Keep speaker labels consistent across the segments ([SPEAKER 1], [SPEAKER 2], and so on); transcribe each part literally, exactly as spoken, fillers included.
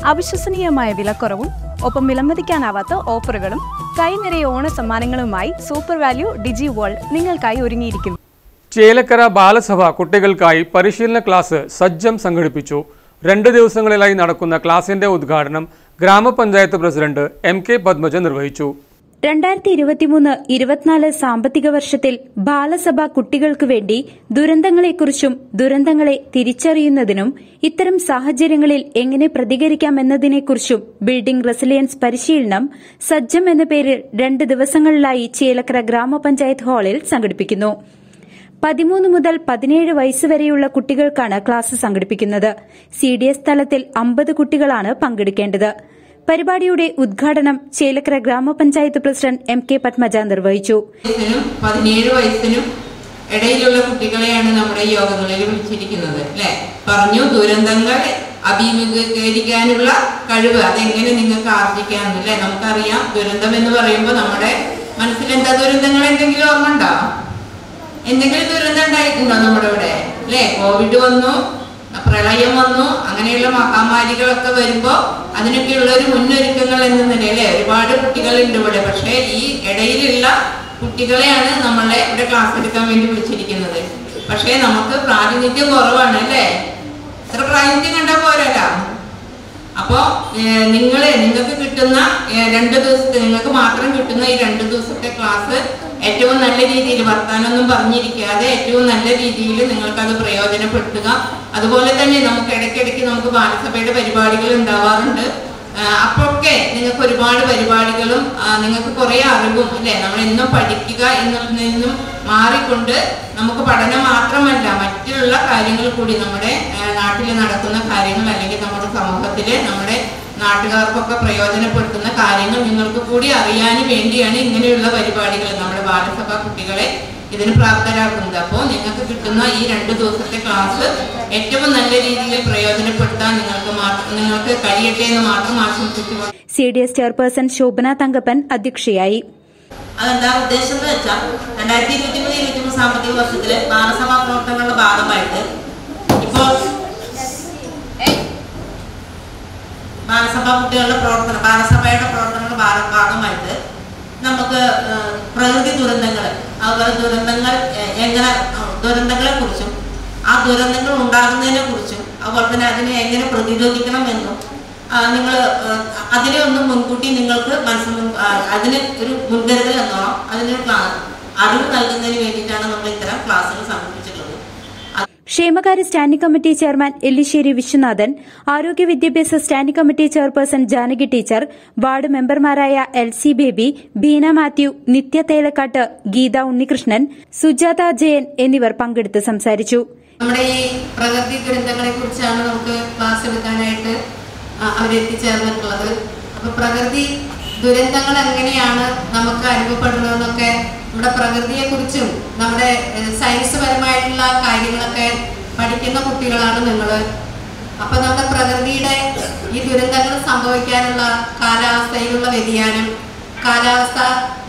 [SPEAKER 1] അവിശ്വസനീയമായ വിലക്കുറവും ഒപ്പം വിലമതിക്കാനാവാത്ത ഓഫറുകളും കൈനിറയ ഓണ സമ്മാനങ്ങളുമായി സൂപ്പർ വാല്യൂ ഡിജി വേൾഡ് നിങ്ങൾക്കായി ഒരുങ്ങിയിരിക്കുന്നു.
[SPEAKER 2] ചേലക്കര ബാലസഭ കുട്ടികൾക്കായി പരിശീലന ക്ലാസ് സജ്ജം സംഘടിപ്പിച്ചു. രണ്ട് ദിവസങ്ങളിലായി നടക്കുന്ന ക്ലാസിന്റെ ഉദ്ഘാടനം ഗ്രാമപഞ്ചായത്ത് പ്രസിഡന്റ് എം കെ പത്മജ നിർവഹിച്ചു.
[SPEAKER 3] രണ്ടായിരത്തി ഇരുപത്തിമൂന്ന് ഇരുപത്തിനാല് സാമ്പത്തിക വർഷത്തിൽ ബാലസഭ കുട്ടികൾക്ക് വേണ്ടി ദുരന്തങ്ങളെക്കുറിച്ചും ദുരന്തങ്ങളെ തിരിച്ചറിയുന്നതിനും ഇത്തരം സാഹചര്യങ്ങളിൽ എങ്ങനെ പ്രതികരിക്കാമെന്നതിനെക്കുറിച്ചും ബിൽഡിംഗ് റെസിലിയൻസ് പരിശീലനം സജ്ജം എന്ന പേരിൽ രണ്ട് ദിവസങ്ങളിലായി ചേലക്കര ഗ്രാമപഞ്ചായത്ത് ഹാളിൽ സംഘടിപ്പിക്കുന്നു. പതിമൂന്ന് മുതൽ പതിനേഴ് വയസ്സുവരെയുള്ള കുട്ടികൾക്കാണ് ക്ലാസ് സംഘടിപ്പിക്കുന്നത്. സി ഡി എസ് തലത്തിൽ അമ്പത് കുട്ടികളാണ് പങ്കെടുക്കേണ്ടത്. പരിപാടിയുടെ ഉദ്ഘാടനം ചേലക്കര ഗ്രാമപഞ്ചായത്ത് പ്രസിഡന്റ് എം കെ പത്മജ നിർവഹിച്ചു.
[SPEAKER 4] പതിനേഴ് വയസ്സിനും ഇടയിലുള്ള കുട്ടികളെയാണ് നമ്മുടെ യോഗങ്ങളിൽ വിളിച്ചിരിക്കുന്നത്. അല്ലെ പറഞ്ഞു, ദുരന്തങ്ങൾ അഭിമുഖീകരിക്കാനുള്ള കഴിവ് അതെങ്ങനെ നിങ്ങൾക്ക് ആർജിക്കാമെന്നല്ലേ. നമുക്കറിയാം, ദുരന്തം എന്ന് പറയുമ്പോൾ നമ്മുടെ മനസ്സിൽ എന്താ, ദുരന്തങ്ങൾ എന്തെങ്കിലും ഓർമ്മ ഉണ്ടോ? എന്തെങ്കിലും ദുരന്തം ഉണ്ടായിട്ടുണ്ടോ നമ്മുടെ ഇവിടെ? അല്ലെ കോവിഡ് വന്നു, പ്രളയം വന്നു, അങ്ങനെയുള്ള മഹാമാരികളൊക്കെ വരുമ്പോ അതിനൊക്കെയുള്ള ഒരു മുന്നൊരുക്കങ്ങൾ എന്ന നിലയിലെ ഒരുപാട് കുട്ടികളുണ്ട് ഇവിടെ. പക്ഷെ ഈ ഇടയിലുള്ള കുട്ടികളെയാണ് നമ്മളെ ഇവിടെ ക്ലാസ് എടുക്കാൻ വേണ്ടി വിളിച്ചിരിക്കുന്നത്. പക്ഷെ നമുക്ക് പ്രാതിനിധ്യം കുറവാണ് അല്ലേ. ഇത്ര പ്രാതിനിധ്യം കണ്ടാൽ പോരല്ല. അപ്പോ നിങ്ങള് നിങ്ങൾക്ക് കിട്ടുന്ന രണ്ട് ദിവസത്തെ നിങ്ങൾക്ക് മാത്രം കിട്ടുന്ന ഈ രണ്ട് ദിവസത്തെ ക്ലാസ് ഏറ്റവും നല്ല രീതിയിൽ വർത്താനൊന്നും പറഞ്ഞിരിക്കാതെ ഏറ്റവും നല്ല രീതിയിൽ നിങ്ങൾക്കത് പ്രയോജനപ്പെടുത്തുക. അതുപോലെ തന്നെ നമുക്ക് ഇടയ്ക്കിടയ്ക്ക് നമുക്ക് ബാലസഭയുടെ പരിപാടികൾ ഉണ്ടാവാറുണ്ട്. അപ്പൊക്കെ നിങ്ങൾക്ക് ഒരുപാട് പരിപാടികളും നിങ്ങൾക്ക് കുറെ അറിവും അല്ലെ, നമ്മൾ എന്നും പഠിക്കുക എന്നതിൽ നിന്നും മാറിക്കൊണ്ട് നമുക്ക് പഠനം മാത്രമല്ല മറ്റുള്ള കാര്യങ്ങൾ കൂടി നമ്മുടെ നാട്ടിൽ നടക്കുന്ന കാര്യങ്ങൾ അല്ലെങ്കിൽ നമ്മുടെ സമൂഹത്തിലെ നമ്മുടെ നാട്ടുകാർക്കൊക്കെ പ്രയോജനപ്പെടുത്തുന്ന കാര്യങ്ങൾ നിങ്ങൾക്ക് കൂടി അറിയാൻ വേണ്ടിയാണ് ഇങ്ങനെയുള്ള പരിപാടികൾ നമ്മുടെ ബാലസഭ കുട്ടികളെ ഇതിന് പ്രാപ്തരാക്കുന്നത്. അപ്പോൾ നിങ്ങൾക്ക് കിട്ടുന്ന ഈ രണ്ട് ദിവസത്തെ ക്ലാസ് ഏറ്റവും നല്ല രീതിയിൽ പ്രയോജനപ്പെടുത്താൻ നിങ്ങൾക്ക് നിങ്ങൾക്ക് കഴിയട്ടെ എന്ന് മാത്രം ആശംസിക്കുന്നു.
[SPEAKER 3] C D S chairperson Shobhana Thankappan അധ്യക്ഷയായി.
[SPEAKER 5] അതെന്താ ഉദ്ദേശം എന്ന് വെച്ചാൽ രണ്ടായിരത്തി ഇരുപത്തി മൂന്ന് ഇരുപത്തി മൂന്ന് സാമ്പത്തിക വർഷത്തിലെ ബാലസഭാ പ്രവർത്തനങ്ങളുടെ ഭാഗമായിട്ട് ഇപ്പോൾ ബാലസഭാ കുട്ടികളുടെ പ്രവർത്തനം ബാലസഭയുടെ പ്രവർത്തനങ്ങളുടെ ഭാഗമായിട്ട് നമുക്ക് പ്രകൃതി ദുരന്തങ്ങൾ അതുപോലെ ദുരന്തങ്ങൾ എങ്ങനെ ദുരന്തങ്ങളെ കുറിച്ചും ആ ദുരന്തങ്ങൾ ഉണ്ടാകുന്നതിനെ കുറിച്ചും അതുപോലെ തന്നെ അതിനെ എങ്ങനെ പ്രതിരോധിക്കണം എന്നും നിങ്ങൾ അതിനെ ഒന്ന് മുൻകൂട്ടി നിങ്ങൾക്ക് മനസ്സിൽ അതിന് ഒരു മുൻകരുതൽ എന്നോണം അതിനൊരു അറിവ് നൽകുന്നതിന് വേണ്ടിയിട്ടാണ് നമ്മൾ ഇത്തരം ക്ലാസുകൾ സംഘടിപ്പിച്ചിട്ടുള്ളത്.
[SPEAKER 3] ക്ഷേമകാര്യ standing committee chairman Ellissery Viswanathan, ആരോഗ്യ വിദ്യാഭ്യാസ standing committee chairperson Janaki teacher, ward മെമ്പർമാരായ എൽ സി ബേബി, ബീന മാത്യു, നിത്യ തേലക്കാട്ട്, ഗീത ഉണ്ണികൃഷ്ണൻ, സുജാത ജയൻ എന്നിവർ പങ്കെടുത്ത് സംസാരിച്ചു.
[SPEAKER 4] നമ്മുടെ ഈ പ്രകൃതി ദുരന്തങ്ങളെ കുറിച്ചാണ് നമുക്ക് ക്ലാസ് എടുക്കാനായിട്ട് അവരെത്തിച്ചേർന്നിട്ടുള്ളത്. അപ്പൊ പ്രകൃതി ദുരന്തങ്ങൾ എങ്ങനെയാണ് നമുക്ക് അനുഭവപ്പെടുന്നതെന്നൊക്കെ നമ്മുടെ പ്രകൃതിയെ കുറിച്ചും നമ്മുടെ സയൻസ് പരമായിട്ടുള്ള കാര്യങ്ങളൊക്കെ പഠിക്കുന്ന കുട്ടികളാണ് നിങ്ങൾ. അപ്പൊ നമ്മുടെ പ്രകൃതിയുടെ ഈ ദുരന്തങ്ങൾ സംഭവിക്കാനുള്ള കാലാവസ്ഥയിലുള്ള വ്യതിയാനം, കാലാവസ്ഥ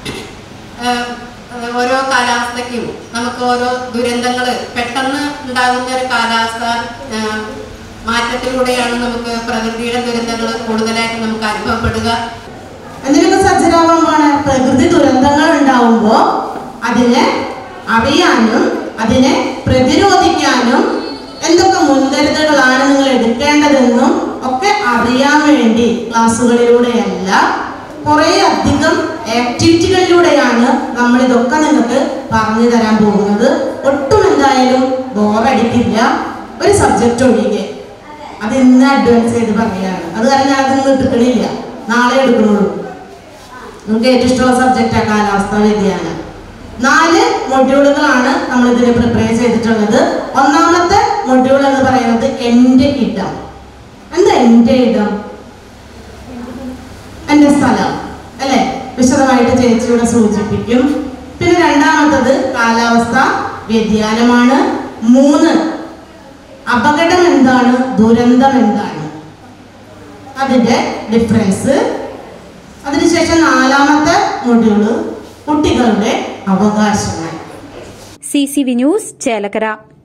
[SPEAKER 4] ഓരോ കാലാവസ്ഥയ്ക്കും നമുക്ക് ഓരോ ദുരന്തങ്ങൾ പെട്ടെന്ന് ഉണ്ടാകുന്ന ഒരു കാലാവസ്ഥ മാറ്റത്തിലൂടെയാണ് നമുക്ക് പ്രകൃതിയുടെ ദുരന്തങ്ങൾ കൂടുതലായിട്ട് നമുക്ക് അനുഭവപ്പെടുക.
[SPEAKER 6] അതിനൊക്കെ സജ്ജരാകുമ്പോഴാണ് പ്രകൃതി ദുരന്തങ്ങൾ ഉണ്ടാവുമ്പോൾ അതിനെ അറിയാനും അതിനെ പ്രതിരോധിക്കാനും എന്തൊക്കെ മുൻകരുതലുകളാണ് നിങ്ങൾ എടുക്കേണ്ടതെന്നും ഒക്കെ അറിയാൻ വേണ്ടി ക്ലാസ്സുകളിലൂടെയല്ല കുറേ അധികം ആക്ടിവിറ്റികളിലൂടെയാണ് നമ്മൾ ഇതൊക്കെ നിങ്ങൾക്ക് പറഞ്ഞു തരാൻ പോകുന്നത്. ഒട്ടും എന്തായാലും ബോറടിക്കില്ല. ഒരു സബ്ജക്റ്റ് ഒഴികെ അത് ഇന്ന് അഡ്വാൻസ് ചെയ്ത് പറയുകയാണ്. അത് കാരണം ഞാൻ അതൊന്നും എടുക്കണില്ല, നാളെ എടുക്കണുള്ളൂ. നമുക്ക് ഏറ്റവും ഇഷ്ടമുള്ള സബ്ജക്റ്റാണ് കാലാവസ്ഥാ വ്യതിയാനം. നാല് മൊഡ്യൂളുകളാണ് നമ്മൾ ഇതിന് പ്രിപ്പയർ ചെയ്തിട്ടുള്ളത്. ഒന്നാമത്തെ മൊഡ്യൂൾ എന്ന് പറയുന്നത് എൻ്റെ ഇടം. എന്താ എൻ്റെ ഇടം? എൻ്റെ സ്ഥലം അല്ലെ, വിശദമായിട്ട് ചേച്ചിയുടെ സൂചിപ്പിക്കും. പിന്നെ രണ്ടാമത്തത് കാലാവസ്ഥ വ്യതിയാനമാണ്. മൂന്ന് അപകടം എന്താണ്, ദുരന്തം എന്താണ്, അതിന്റെ ഡിഫറൻസ്. അതിനുശേഷം നാലാമത്തെ മൊഡ്യൂള് കുട്ടികളുടെ അവകാശങ്ങൾ.
[SPEAKER 3] C C V news Chelakkara.